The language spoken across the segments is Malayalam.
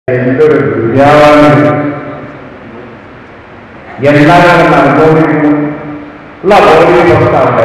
എന്തൊരു ദുര്യാവാണ് എന്താണ് അനുഭവിക്കുന്നു ഉള്ള ബോഡി പുറത്താവട്ടെ.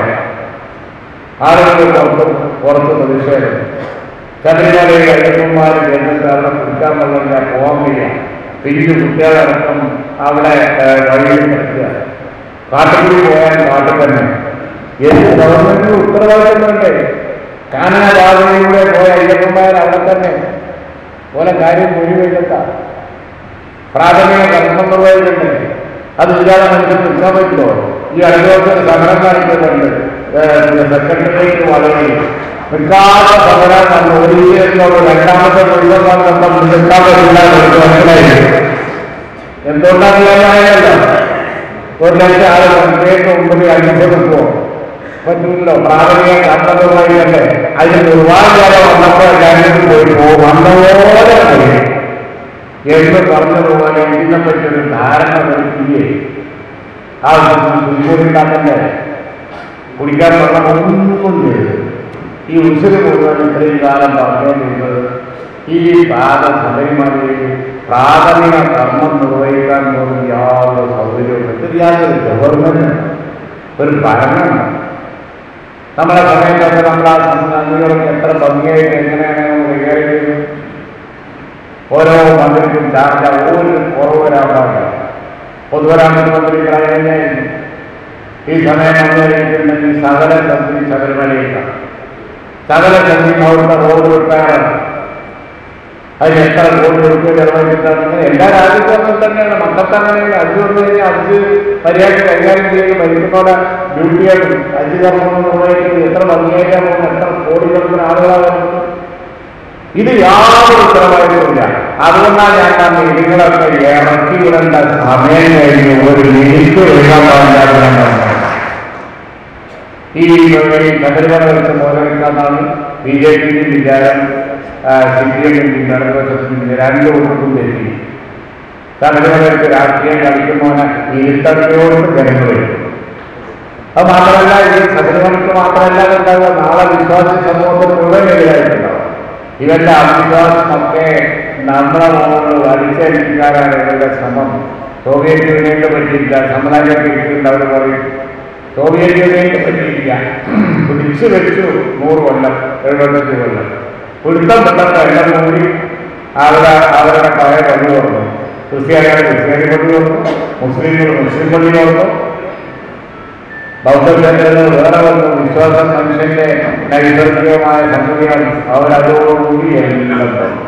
ആളുകൾ പുറത്ത് പ്രതിഷേധം. ശബരിമലയിൽ അയ്യപ്പന്മാർ ജനങ്ങൾക്ക് അവിടെ കുടിക്കാൻ വെള്ളമില്ല, പോകാൻ വയ്യ. പിരിഞ്ഞു കുട്ടികളടക്കം അവിടെ വഴിയിൽ കിടക്കുക. കാട്ടുകൂടി പോയാൽ കാട്ടിൽ തന്നെ. എന്ത് ഗവൺമെന്റിന് ഉത്തരവാദിത്വം വേണ്ടേ? കാനനപാതയിലൂടെ പോയ അയ്യപ്പന്മാർ അവിടെ തന്നെ പോലെ കാര്യം മുഴുവെടുത്താം. പ്രാഥമിക കർമ്മം നിർവഹിക്കണ്ടേ? അത് ഇല്ലാതെ നമുക്ക് നിൽക്കാൻ പറ്റുമോ? ഈ അടുത്ത സമരം കാണിക്കുന്നുണ്ട്. സെക്രട്ടറിയേറ്റ് വളരെ നിൽക്കാത്ത സമരം നമ്മൾ ഒരിക്കലും രണ്ടാമത്തെ നിൽക്കാൻ പറ്റില്ല മനസ്സിലായി. എന്തുകൊണ്ടാണല്ലോ ഒരു ലക്ഷം ആൾ കേട്ട് മുമ്പിൽ അനുഭവിക്കുമോ? പറ്റില്ലല്ലോ. പ്രാഥമിക കർമ്മം നിർവഹിക്കണ്ടേ? അതിന് ഒരുപാട് കാലം വന്നപ്പോൾ കാര്യത്തിൽ പോയി പോകും. വന്നപോലെ എന്ന് പറഞ്ഞതുപോലെ ഇതിനെ പറ്റിയൊരു ധാരണ വരുത്തിയേ ആ ഉത്സവമുണ്ടാക്കണ്ടേ? കുടിക്കാൻ വെള്ളം ഒന്നും ചെയ്തു. ഈ ഉത്സവം മുഴുവൻ ഇത്രയും കാലം പറഞ്ഞുകൊണ്ടിരുന്നത് ഈ ശബരിമലയിൽ പ്രാഥമിക കർമ്മം നിർവഹിക്കാൻ പോലും യാതൊരു സൗകര്യവും യാതൊരു ഗവൺമെന്റ് ഒരു ഭരണം. നമ്മളെ സമയത്തൊക്കെ നമ്മൾ ആ നദികളൊക്കെ എത്ര ഭംഗിയായിട്ട് എങ്ങനെയാണ് കൈകാര്യം ചെയ്തു. ഓരോ മന്ത്രിക്കും ചാർജ ഒരു കുറവ് വരാൻ പാടില്ല. പൊതുവരാമൻ മന്ത്രികളായിരുന്നു. ഈ സമയം വന്നിട്ടുണ്ടെങ്കിൽ സകല തന്ത്രി ശബരിമലയിലാണ്. സകല തന്ത്രി അവിടുത്തെ റോഡ് റിപ്പയറാണ്. അതിന് എത്ര കോടി രൂപ ചെലവഴിച്ചിട്ടാണ്. എല്ലാ രാജ്യത്തും തന്നെയാണ്. മക്കൾക്ക് അങ്ങനെയാണ്. അഞ്ച് വന്നു കഴിഞ്ഞാൽ അഞ്ച് മര്യാദ കൈകാര്യം ചെയ്യുന്നത് ഭരിക്കുന്നതോടെ ഡ്യൂട്ടിയായിട്ട് അഞ്ച് കർമ്മങ്ങൾ നിർവഹിക്കുന്നത് എത്ര ഭംഗിയായിട്ടാണ് പോകുന്നത്. എത്ര കോടികണക്കിന് ആളുകളാണ്. ഇത് യാതൊരു ഉത്തരവാദിത്വമില്ല. അതുകൊണ്ടാണ് ഞാൻ പറഞ്ഞത് നിങ്ങളൊക്കെ ഇറക്കി വിടേണ്ട സമയം കഴിഞ്ഞ് ഒരു മിനിറ്റ് എഴുതാൻ പാടില്ല. ഈ ശബരിമല വെച്ച് മോചനിക്കാന്നാണ് BJPയുടെ വിചാരം, CPM ഇടതുപക്ഷത്തിൻ്റെ രണ്ടു കൂട്ടർക്കും തെറ്റി. ശബരിമലയ്ക്ക് രാഷ്ട്രീയം കളിക്കുന്നവനെ ഇരുത്തടിയോട് ജനങ്ങൾ വരും. അത് മാത്രമല്ല, ഈ ശബരിമലയ്ക്ക് മാത്രമല്ല ഉണ്ടാകുക, നാളെ വിശ്വാസി സമൂഹത്തിന് മുഴുവൻ എതിരായിട്ടുണ്ടാവും. ഇവരുടെ അവിശ്വാസമൊക്കെ നമ്മളെ മുകളിൽ വലിച്ചേൽപ്പിക്കാനാണ് ഇവരുടെ ശ്രമം. സോവിയറ്റ് യൂണിയനെ പറ്റിയില്ല, സമുദായത്തെ കിട്ടിയിട്ടുണ്ട്. അവർ പറയും സോവിയറ്റ് യൂണിയനെ പറ്റിയില്ല. പിടിച്ചു വെച്ചു 100 കൊല്ലം 75 കൊല്ലം പിടുത്തം പെട്ടപ്പോൾ എല്ലാം കൂടി അവരുടെ പഴയ പള്ളി തുറന്നു. ക്രിസ്ത്യാനികൾ ക്രിസ്ത്യാനി പള്ളി തുറന്നു, മുസ്ലിങ്ങൾ മുസ്ലിം പള്ളി തുറന്നു, ബൗദ്ധജനങ്ങൾ വേറെ വന്നു. വിശ്വാസം മനുഷ്യന്റെ നൈസർഗികമായ സംഗതിയാണ്. അവരതോടുകൂടി എല്ലാം